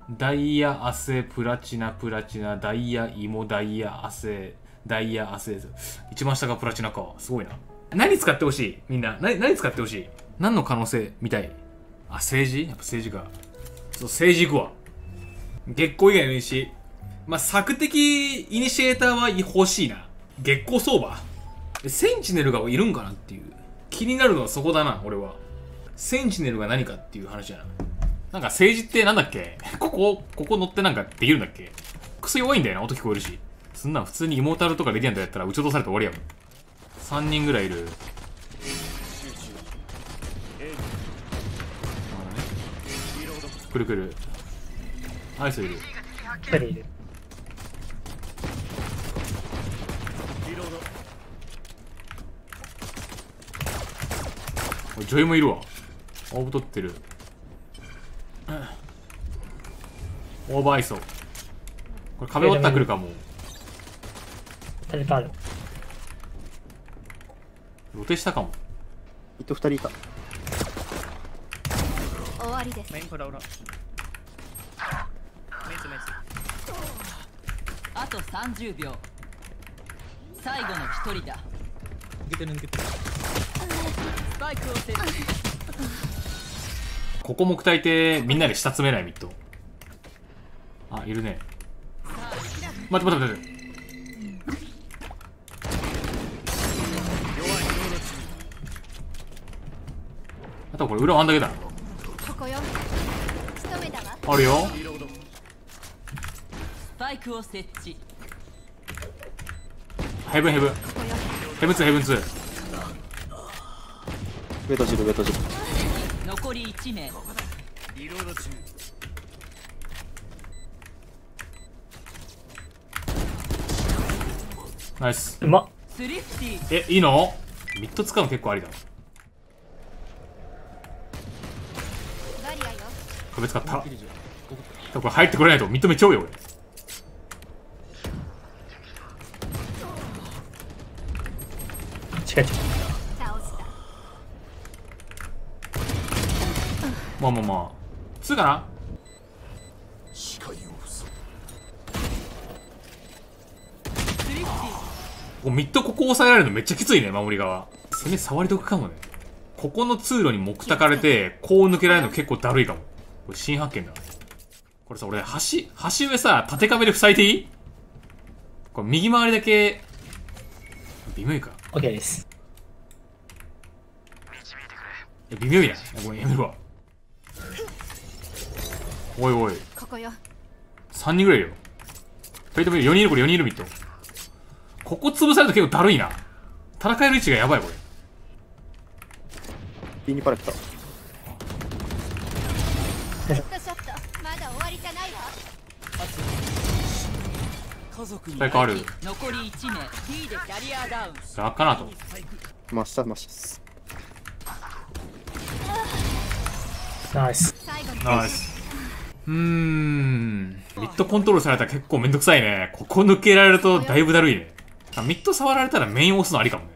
ダイヤアセプラチナプラチナダイヤイモダイヤアセダイヤアセ一番下がプラチナか。すごいな。何使ってほしいみんな。何使ってほしい。何の可能性みたい。あ、政治やっぱ政治か。そう、政治行くわ。月光以外のいいし。まあ、索敵イニシエーターは欲しいな。月光相場。センチネルがいるんかなっていう。気になるのはそこだな、俺は。センチネルが何かっていう話やな。なんか政治ってなんだっけここ乗ってなんかできるんだっけ。クソ弱いんだよな、音聞こえるし。そんなん普通にイモータルとかレディアントやったら撃ち落とされて終わりやもん。3人ぐらいいる。くるくる。アイスいる。 1人いる。 ジョイもいるわ。オーブ取ってる。オーバーアイソ。これ壁割ったら来るかも。 タレパール。 露呈したかも。 2人いた。 終わりです。 メイン裏裏。メイスメイス。 あと30秒。最後の1人だ。 抜けてる抜けてる。 スパイクを設置。 ここ木体ってみんなで下詰めないミッド。あ、いるね。待って待って待って。あとこれ裏あんだけだ。 ここよ。仕留めたわ。 あるよ。 スパイクを設置。 ヘブンヘブン。ヘブン2ヘブン2。 上閉じる上閉じる。 残り1名。 リロード中。 ナイス。 うまっ。 スリフティ。 いいのミッド使うの結構ありだ。 バリアよ。 壁使った。これ入ってこれないとミッドめちゃうよ俺。 近い近い。 倒した。 まあまあまあ。2かな。 スリフティ。 ここミッドここ押さえられるのめっちゃきついね、守り側。攻め触り得かもね。ここの通路に木たかれて、こう抜けられるの結構だるいかも。これ新発見だ。これさ、俺、橋上さ、縦壁で塞いでいい？これ右回りだけ、微妙いか。 OK です。 微妙いな。ごめん、やめるわ。おいおい。 ここよ。 3人ぐらいいるよ。フェイト見る。4人いる、これ4人いるミッド。ここ潰されると結構だるいな。戦える位置がやばい、これ。 ピニパレット。 ヒットショット。まだ終わりじゃないわ。 家族にスパイクある。 残り1名。T でキャリアダウン。 楽かなと。 真下真下。 ナイス。 最後に。 ナイス。ミッドコントロールされたら結構めんどくさいね。ここ抜けられるとだいぶだるいね。ミッド触られたらメイン押すのありかもね。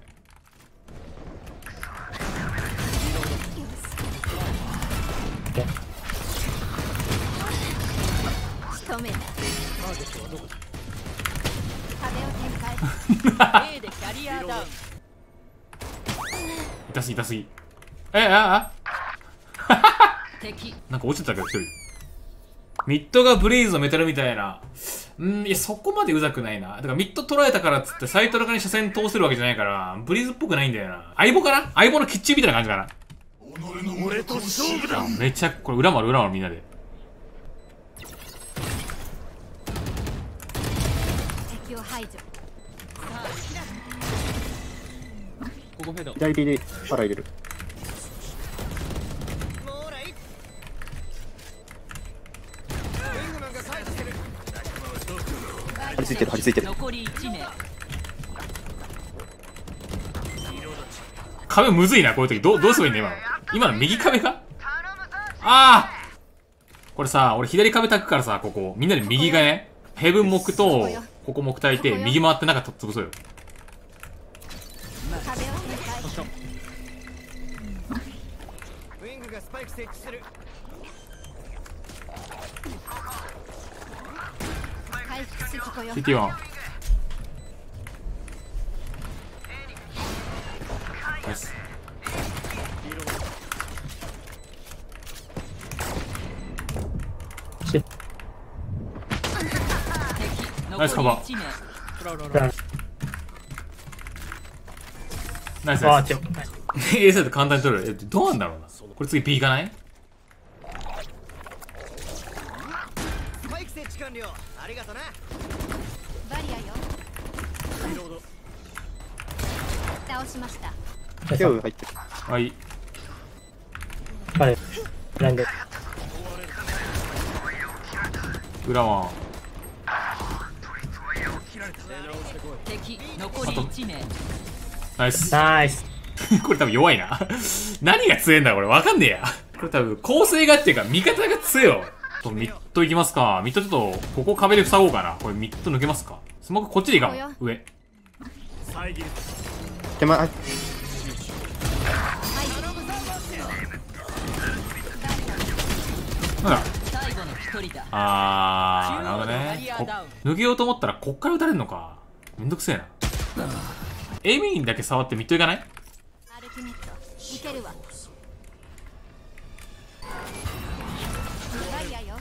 仕留めた。壁を展開。 A でキャリアダウン。 痛すぎ痛すぎ。 敵。 なんか落ちてたけど一人。ミッドがブレイズのメタルみたいな。いや、そこまでうざくないな。だからミッド捉えたからっつってサイト中に車線通せるわけじゃないから、ブレイズっぽくないんだよな。相棒かな。相棒のキッチンみたいな感じかな。 俺と勝負だ。 めちゃ、これ裏回るみんなで。 敵を排除。 ここフェード。 左手でパラ入れる。張り付いてる張り付いてる。 残り1名。 壁むずいな、こういう時。どうすればいいんだよ、今の右壁か。ああこれさ、俺左壁炊くからさ、ここ。みんなで右がね、ヘブン木と、ここ木炊いて、右回って中潰そうよ。 壁を展開。 ウィングがスパイク設置する。 ここよ。 CT1 ナイス。 シナイスカバー。 1名ナイスああ、 ナイス。 違う。 A サイド簡単に取る。どうなんだろうな。これ次 B 行かない？ スパイク設置完了。ありがとな。 バリアよ。倒しました。 手を入ってる。 はい。 彼、ランド。 裏ワン。 敵残り1名ナイス。 ナイス。 これ多分弱いな。何が強いんだこれわかんねえや。これ多分構成がっていうか味方が強いよ。ミッド行きますか。ミッドちょっとここ壁で塞ごうかな。これミッド抜けますか。スモークこっちでいいかも。上。 手前、 なんだ。 最後の1人だなるほどね。抜けようと思ったらこっから撃たれるのか。めんどくせえな。エミンだけ触ってミッド行かない？ アルティメットいけるわ。バリアよ。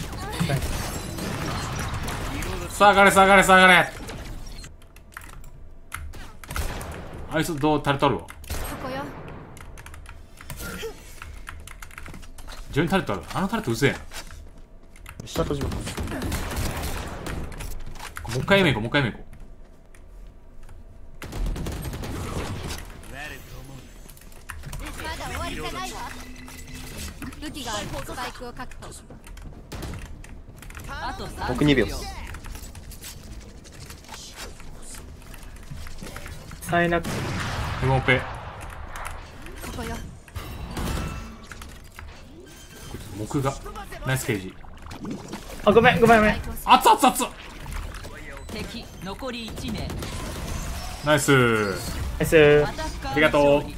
下がれ下がれ下がれ。あいつどうタレトあるわ。 ここよ。 自分にタレットある。あのタレットうぜえな。 下閉じます。 もう一回目行こう、もう一回目行こまだ終わりじゃないわ。武器がある。スパイクを確保。 あと僕2秒。 サイナック。 う。ヘモンペ。 ここよ。 木が。ナイスケージ。 あ、ごめん、ごめん、ごめん。 熱々熱々。 敵残り1名ナイス。 ナイスア。タッカーありがとう勝利。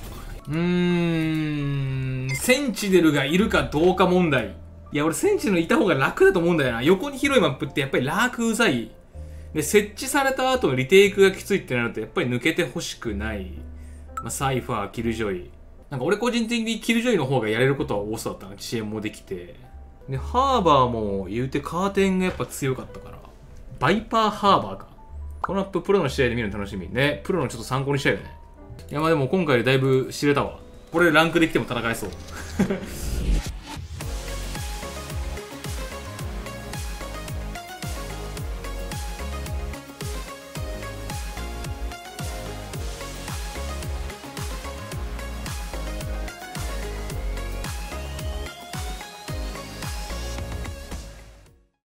センチネルがいるかどうか問題。いや、俺センチネルいた方が楽だと思うんだよな。横に広いマップってやっぱりラークうざい。で、設置された後のリテイクがきついってなるとやっぱり抜けてほしくない。まあ、サイファー、キルジョイ。なんか俺個人的にキルジョイの方がやれることは多そうだったな。遅延もできて。で、ハーバーも言うてカーテンがやっぱ強かったから。バイパーハーバーか。このアッププロの試合で見るの楽しみ。ね、プロのちょっと参考にしたいよね。いや、まあでも今回でだいぶ知れたわ。これランクできても戦えそう。